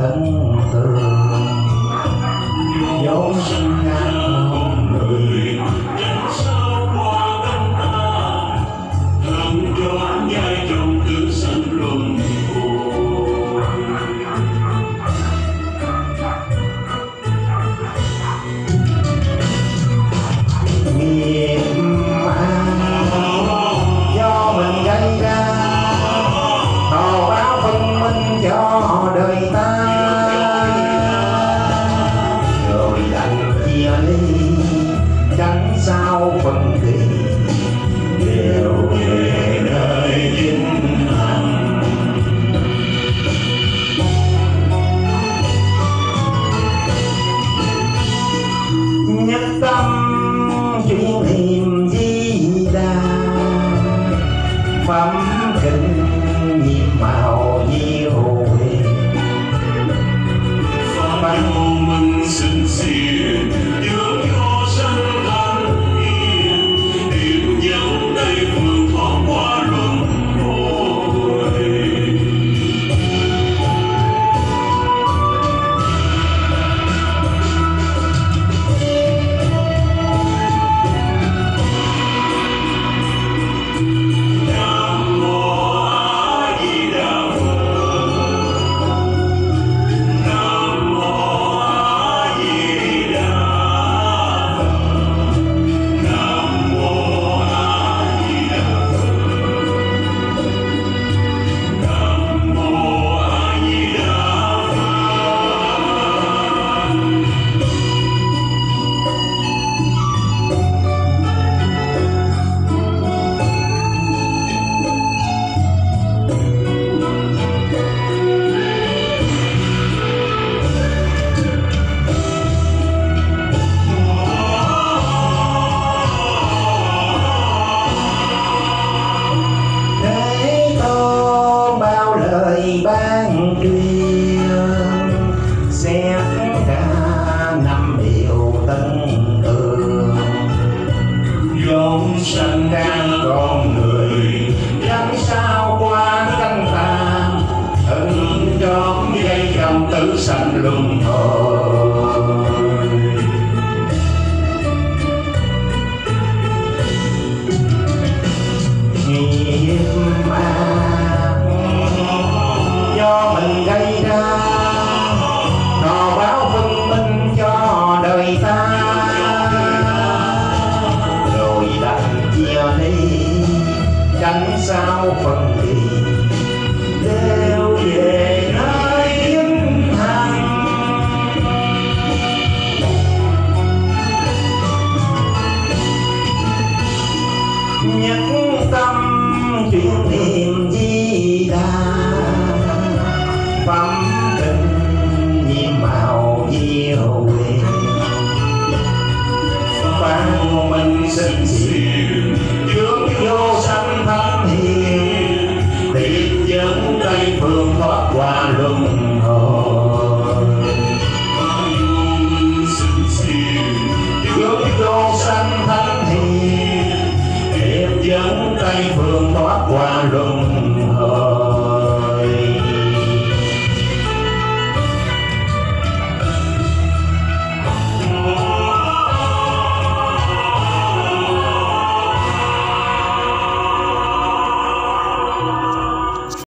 thân thường dấu sinh ngang hồn người sao qua tâm ta thân cho nhai trong tử sanh luân hồi. Nghiệp do mình gây ra, thọ báo phân minh cho đời ta, rồi đành chia ly tránh sao phân kỳ đều về nơi vĩnh hằng. Nhất tâm chuyên niệm Di Đà, phẩm kinh nhiệm màu diệu huyền, Pháp vô minh sinh xiển dưỡng cho sanh thanh hiền, tìm dẫn Tây phương thoát qua luân hồi. Nam mô A Di Đà Phật. Nam mô A Di Đà Phật. Nam mô A Di Đà Phật. Nam mô A Di Đà Thế Tôn bao lời ban truyền, xét cả năm điều tân tường, vốn sanh đang con người tránh sao qua căn tàn, thân chót gây trong tử sanh luân hồi. Nghiệp ác do mình gây ra, thọ báo phân minh cho đời ta, rồi đành chia ly tránh sao phân kỳ đều về nơi vĩnh hằng. Nhất tâm chuyên niệm Di Đà, phẩm kinh nhiệm màu diệu huyền, Pháp vô minh sinh xiển dưỡng vô sanh thanh hiền, tìm dẫn Tây phương thoát qua luân hồi. Pháp vô minh sinh xiển Dưỡng vô sanh thanh hiền, tìm dẫn Tây phương thoát qua luân